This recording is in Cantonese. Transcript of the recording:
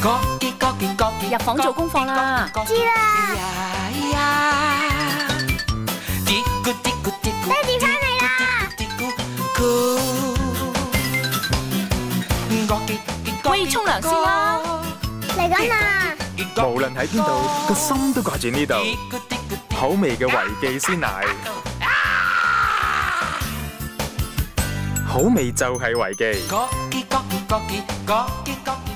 入房做功課啦。 知啦。爹哋返嚟啦！ 喂，沖涼先啦。 嚟緊啦！ 無論喺邊度，個心都掛住呢度。好味嘅維記鮮奶，好味就係維記。